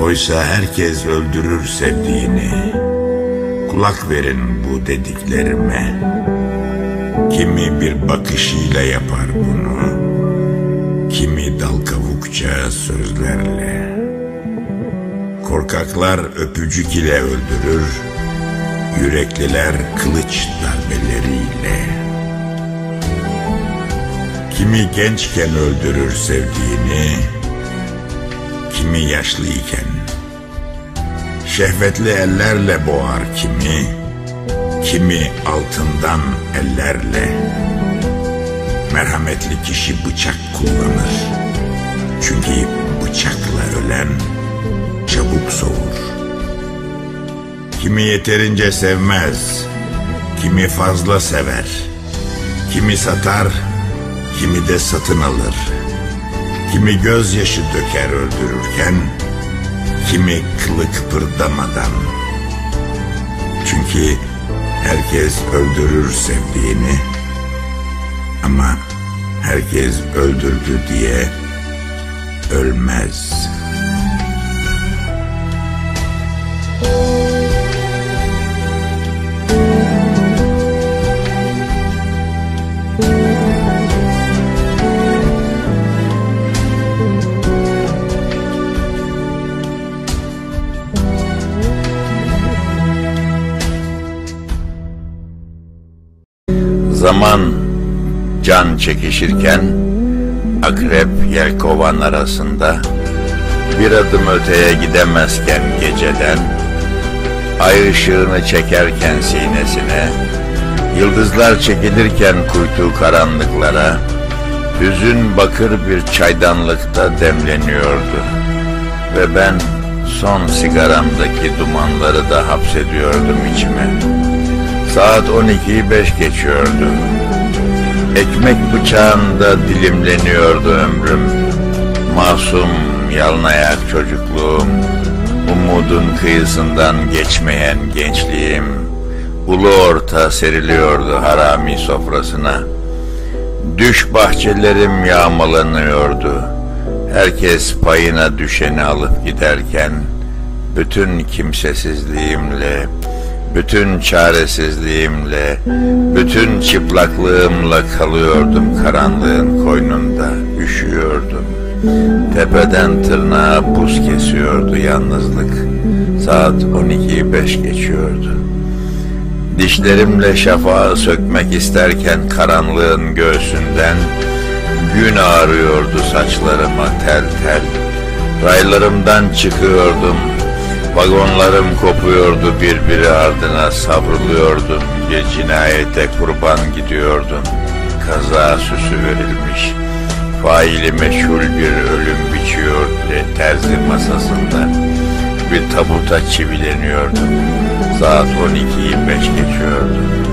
Oysa herkes öldürür sevdiğini. Kulak verin bu dediklerime. Kimi bir bakışıyla yapar bunu, kimi dal kavukça sözlerle. Korkaklar öpücük ile öldürür, yürekliler kılıç darbeleriyle. Kimi gençken öldürür sevdiğini, kimi yaşlıyken. Şehvetli ellerle boğar kimi altından ellerle. Merhametli kişi bıçak kullanır, çünkü bıçakla ölen çabuk soğur. Kimi yeterince sevmez, kimi fazla sever. Kimi satar, kimi de satın alır. Kimi gözyaşı döker öldürürken, kimi kılı kıpırdamadan. Çünkü herkes öldürür sevdiğini, ama herkes öldürdü diye ölmez. Zaman can çekişirken akrep yelkovan arasında, bir adım öteye gidemezken geceden, ay ışığını çekerken sinesine, yıldızlar çekilirken kuytu karanlıklara, hüzün bakır bir çaydanlıkta demleniyordu. Ve ben son sigaramdaki dumanları da hapsediyordum içime. Saat 12'yi 5 geçiyordu. Ekmek bıçağında dilimleniyordu ömrüm. Masum, yalnayak çocukluğum, umudun kıyısından geçmeyen gençliğim, ulu orta seriliyordu harami sofrasına. Düş bahçelerim yağmalanıyordu. Herkes payına düşeni alıp giderken, bütün kimsesizliğimle, bütün çaresizliğimle, bütün çıplaklığımla kalıyordum karanlığın koynunda, üşüyordum. Tepeden tırnağa buz kesiyordu yalnızlık. Saat 12'yi 5 geçiyordu. Dişlerimle şafağı sökmek isterken karanlığın göğsünden, gün ağrıyordu saçlarıma tel tel. Raylarımdan çıkıyordum. Vagonlarım kopuyordu birbiri ardına, savruluyordum. Bir cinayete kurban gidiyordum. Kaza süsü verilmiş, faili meşhur bir ölüm biçiyordu terzi masasında. Bir tabuta çivileniyordum. Saat 12'yi 5 geçiyordu.